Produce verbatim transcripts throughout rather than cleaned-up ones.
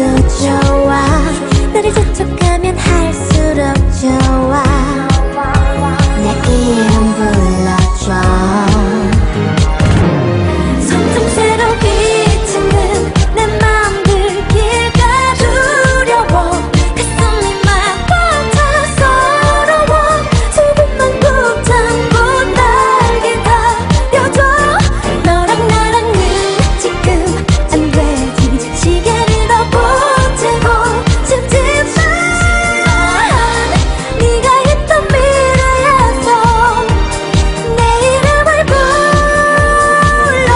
해도 좋아. 너를 재촉하면 할수록 좋아. 내 이름 불러줘. 점점 새로 비치는 내 맘 들기가 두려워. 가슴이 막 벅차 서러워. 조금만 꾹 참고 날 기다려줘. 너랑 나랑은 지금 안 되지. 시계를 더 보채고 싶지만 네가 있던 미래에서 내 이름을 불러줘.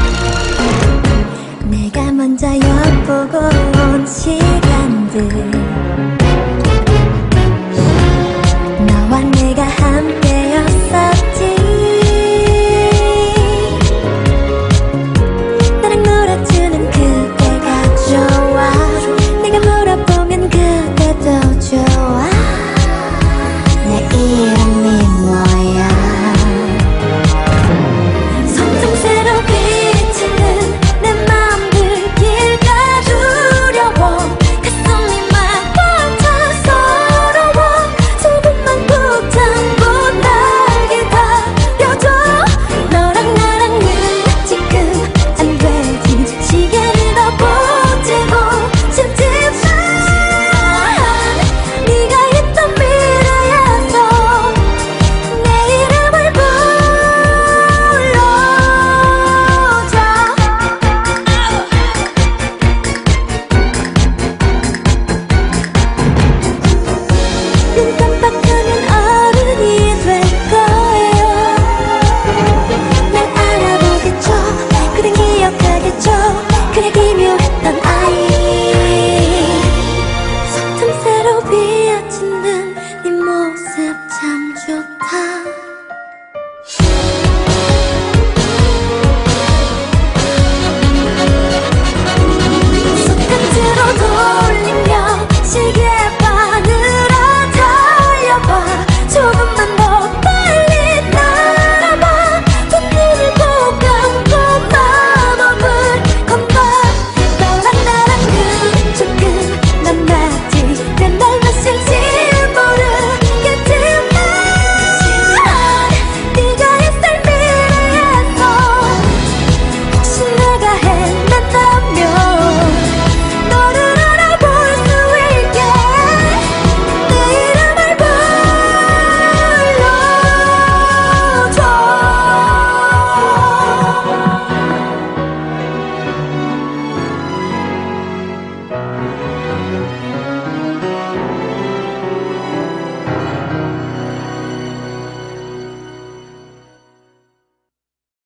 내가 먼저 엿보고 온 시간들